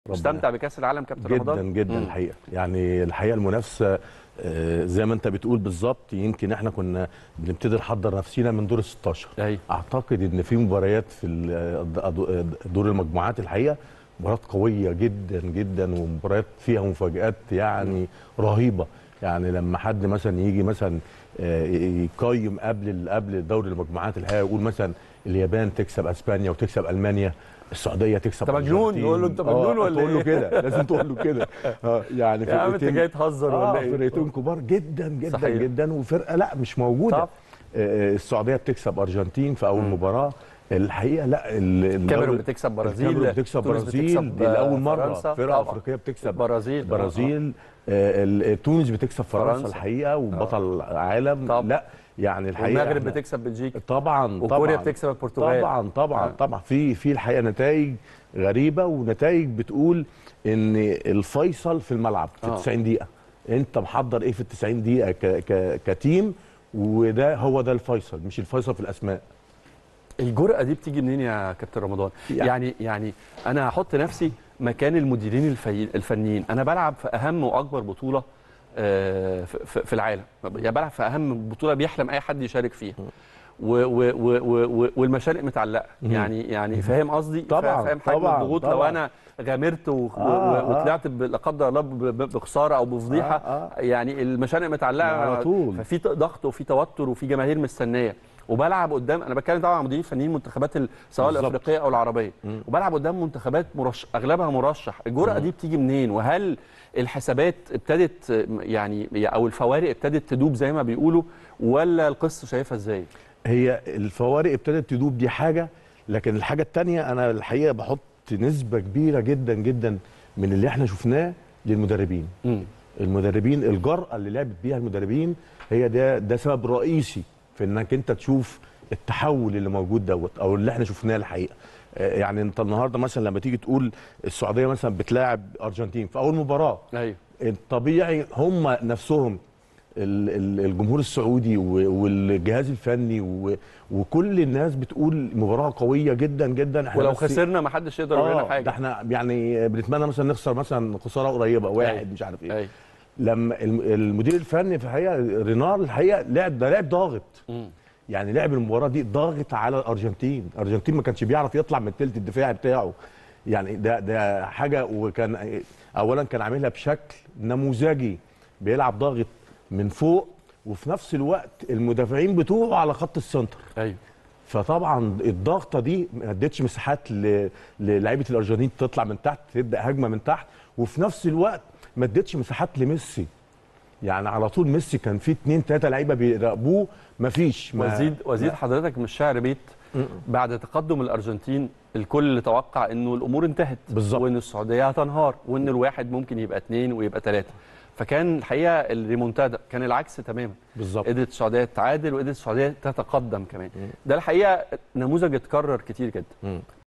مستمتع بكاس العالم كابتن جدا رمضان؟ جدا الحقيقه، يعني الحقيقه المنافسه زي ما انت بتقول بالظبط. يمكن احنا كنا بنبتدي نحضر نفسينا من دور ال 16. أيوة. اعتقد ان في مباريات في دور المجموعات الحقيقه مباريات قويه جدا جدا، ومباريات فيها مفاجآت يعني رهيبه. يعني لما حد مثلا يجي مثلا يقيم قبل دوري المجموعات الحقيقه، يقول مثلا اليابان تكسب اسبانيا وتكسب المانيا، السعوديه تكسب انت مجنون، يقول له انت مجنون ولا تقول له ايه؟ كده، لازم تقول له كده. يعني يا عم انت جاي تهزر ولا ايه؟ فرقتين كبار جدا جدا صحيح. جدا، وفرقه لا مش موجوده. طب. السعوديه بتكسب ارجنتين في اول مباراه الحقيقه. لا الكاميرون بتكسب برازيل، الكاميرون بتكسب تونس برازيل، بتكسب دي لاول مره فرنسا فرقه افريقيه بتكسب برازيل. تونس بتكسب فرنسا الحقيقه، وبطل عالم. طب. لا يعني الحقيقه والمغرب بتكسب بلجيكا طبعا، وكوريا بتكسب البرتغال. طبعا في الحقيقه نتائج غريبه، ونتائج بتقول ان الفيصل في الملعب في 90 دقيقه. انت محضر ايه في ال 90 دقيقه كتيم، وده هو ده الفيصل، مش الفيصل في الاسماء. الجرأة دي بتيجي منين يا كابتن رمضان؟ يعني انا هحط نفسي مكان المديرين الفنيين. انا بلعب في اهم واكبر بطوله في العالم، يعني بلعب في اهم بطوله بيحلم اي حد يشارك فيها، والمشارق متعلقه. يعني فاهم قصدي؟ فاهم حجم الضغوط. لو انا غامرت وطلعت لا قدر الله بخساره او بفضيحه، يعني المشارق متعلقه على طول. ففي ضغط وفي توتر وفي جماهير مستنيه، وبلعب قدام. انا بتكلم طبعا عن مديرين فنيين منتخبات سواء الافريقيه او العربيه، وبلعب قدام منتخبات اغلبها مرشح. الجرأه دي بتيجي منين؟ وهل الحسابات ابتدت يعني او الفوارق ابتدت تدوب زي ما بيقولوا، ولا القصه شايفها ازاي؟ هي الفوارق ابتدت تدوب، دي حاجه، لكن الحاجه الثانيه انا الحقيقه بحط نسبه كبيره جدا جدا من اللي احنا شفناه للمدربين. المدربين، الجرأه اللي لعبت بيها المدربين هي ده سبب رئيسي في انك انت تشوف التحول اللي موجود دوت، او اللي احنا شفناه الحقيقه. يعني انت النهارده مثلا لما تيجي تقول السعوديه مثلا بتلاعب ارجنتين في اول مباراه، ايوه الطبيعي هم نفسهم الجمهور السعودي والجهاز الفني وكل الناس بتقول مباراه قويه جدا جدا. احنا ولو خسرنا ما حدش يقدر يقول لنا حاجه. ده احنا يعني بنتمنى مثلا نخسر مثلا خساره قريبه واحد مش عارف ايه. لما المدير الفني في الحقيقه رينار الحقيقه لعب ضاغط. يعني لعب المباراه دي ضاغط على الارجنتين ما كانش بيعرف يطلع من الثلث الدفاعي بتاعه. يعني ده حاجه، وكان اولا كان عاملها بشكل نموذجي، بيلعب ضاغط من فوق، وفي نفس الوقت المدافعين بتوعه على خط السنتر. ايوه. فطبعا الضغطه دي ما ادتش مساحات للاعيبه الارجنتين تطلع من تحت تبدا هجمه من تحت، وفي نفس الوقت ما ادتش مساحات لميسي. يعني على طول ميسي كان في 2 3 لعيبه بيراقبوه، مفيش. وزيد حضرتك مش شعر بيت بعد تقدم الارجنتين الكل توقع انه الامور انتهت بالظبط، وان السعوديه هتنهار، وان الواحد ممكن يبقى 2 ويبقى 3. فكان الحقيقه الريمونتادا كان العكس تماما بالظبط. قدرت السعوديه تتعادل وقدرت السعوديه تتقدم كمان. ده الحقيقه نموذج اتكرر كتير جدا.